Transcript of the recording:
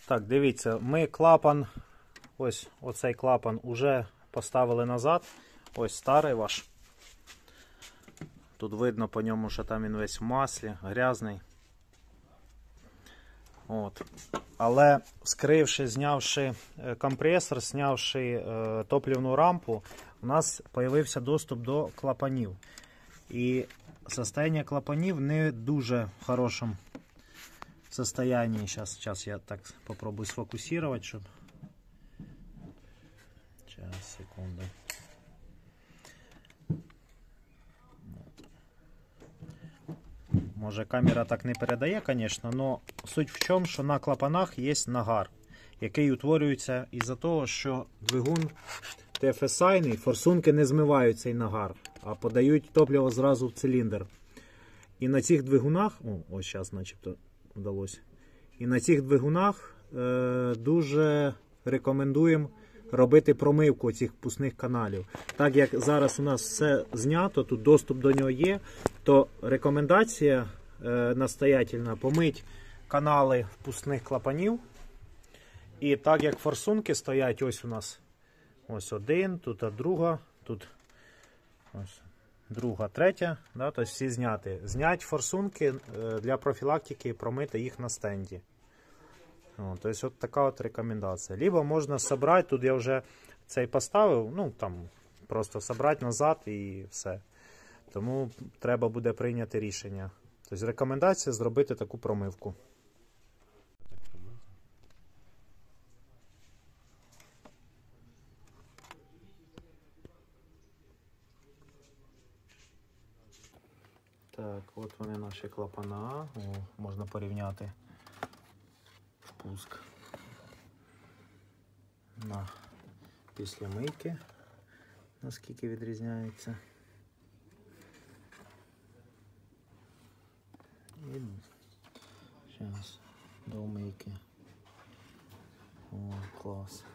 Так, дивіться, ми клапан, ось оцей клапан уже поставили назад. Ось старий ваш. Тут видно по ньому, що там він весь в маслі, грязний. От. Але вскривши, знявши компресор, знявши топливну рампу, у нас з'явився доступ до клапанів. І состояние клапанів не дуже в хорошому состоянии. Сейчас я так попробую сфокусировать, чтобы... Сейчас, секунду. Може камера так не передає, звісно, але суть в чому, що на клапанах є нагар, який утворюється із-за того, що двигун TFSI, форсунки не змивають цей нагар, а подають топливо зразу в циліндр. І на цих двигунах, ось зараз начебто вдалося, і на цих двигунах дуже рекомендуємо робити промивку цих впускних каналів. Так як зараз у нас все знято, тут доступ до нього є, то рекомендація настоятельна помити канали впускних клапанів. І так як форсунки стоять, ось у нас ось один, тут друга, тут ось друга, третя, да, тобто всі зняти. Зняти форсунки для профілактики, промити їх на стенді. Тобто от така от рекомендація. Либо можна зібрати, тут я вже цей поставив, ну там просто зібрати назад і все. Тому треба буде прийняти рішення. Тобто рекомендація зробити таку промивку. Так, от вони наші клапана. Можна порівняти впуск на після мийки, наскільки відрізняється. І зараз до мийки. О, клас.